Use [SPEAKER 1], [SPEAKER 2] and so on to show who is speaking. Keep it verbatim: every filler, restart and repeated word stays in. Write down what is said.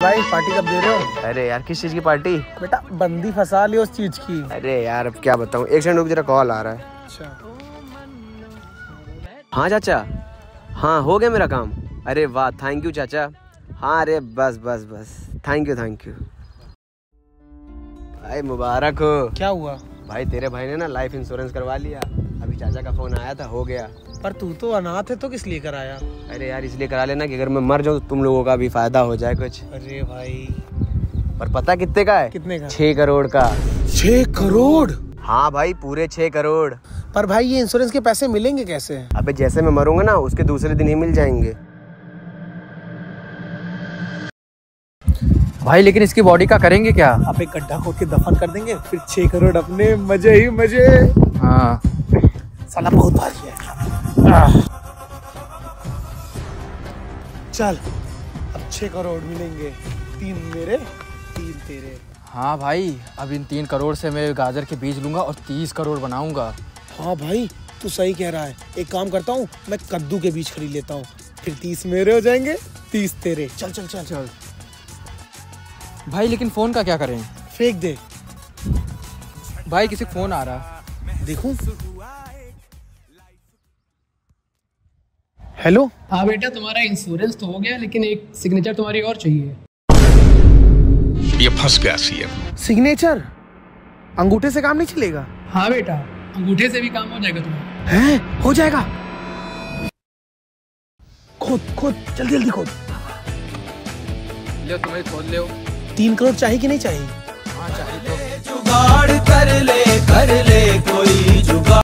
[SPEAKER 1] भाई पार्टी कब दे रहे हो?
[SPEAKER 2] अरे यार किस चीज की पार्टी?
[SPEAKER 1] बेटा बंदी फंसा ली उस चीज की।
[SPEAKER 2] अरे यार अब क्या बताऊँ, एक सेकंड रुक जरा, कॉल आ रहा है।
[SPEAKER 1] अच्छा
[SPEAKER 2] हाँ चाचा, हाँ हो गया मेरा काम। अरे वाह, थैंक यू चाचा। हाँ अरे बस बस बस, थैंक यू थैंक यू। भाई मुबारक हो।
[SPEAKER 1] क्या हुआ?
[SPEAKER 2] भाई तेरे भाई ने ना लाइफ इंश्योरेंस करवा लिया, अभी चाचा का फोन आया था, हो गया।
[SPEAKER 1] पर तू तो अनाथ है तो किस लिए कराया?
[SPEAKER 2] अरे यार इसलिए करा लेना कि अगर मैं मर जाऊँ तो तुम लोगों का भी फायदा हो जाए कुछ।
[SPEAKER 1] अरे भाई
[SPEAKER 2] पर पता कितने का है?
[SPEAKER 1] कितने का?
[SPEAKER 2] छह करोड़ का।
[SPEAKER 1] छह करोड़?
[SPEAKER 2] हाँ भाई पूरे छह करोड़।
[SPEAKER 1] पर भाई ये इंश्योरेंस के पैसे मिलेंगे कैसे?
[SPEAKER 2] अबे जैसे मैं मरूंगा ना उसके दूसरे दिन ही मिल जाएंगे।
[SPEAKER 3] भाई लेकिन इसकी बॉडी का करेंगे क्या?
[SPEAKER 1] आप एक गड्ढा खोद के दफन कर देंगे, फिर छह करोड़ अपने, मजे ही मजे।
[SPEAKER 3] हाँ
[SPEAKER 1] साला बहुत भारी है। चल अब छह करोड़ मिलेंगे, तीन मेरे तीन तेरे।
[SPEAKER 3] हाँ भाई, अब इन तीन करोड़ से मैं गाजर के बीज लूंगा और तीस करोड़ बनाऊंगा।
[SPEAKER 1] हाँ भाई तू सही कह रहा है, एक काम करता हूँ मैं कद्दू के बीज खरीद लेता हूँ, फिर तीस मेरे हो जाएंगे तीस तेरे। चल चल चल
[SPEAKER 3] चल भाई, लेकिन फोन का क्या करें?
[SPEAKER 1] फेंक दे।
[SPEAKER 3] भाई किसी फोन आ रहा,
[SPEAKER 1] देखूं। हेलो।
[SPEAKER 4] हाँ बेटा, तुम्हारा इंश्योरेंस तो हो गया, लेकिन एक सिग्नेचर तुम्हारी और चाहिए।
[SPEAKER 5] ये फंस गया सीएम।
[SPEAKER 1] सिग्नेचर? अंगूठे से काम नहीं चलेगा?
[SPEAKER 4] हाँ बेटा, अंगूठे से भी काम हो जाएगा तुम्हारा।
[SPEAKER 1] हैं? हो जाएगा। खोद खोद जल्दी जल्दी खोद।
[SPEAKER 3] ले तुम्हें खोल ले।
[SPEAKER 1] तीन करोड़ चाहिए कि नहीं चाहिए?
[SPEAKER 3] हाँ चाहिए। तो
[SPEAKER 6] जुगाड़ कर ले कर ले कोई जुगाड़।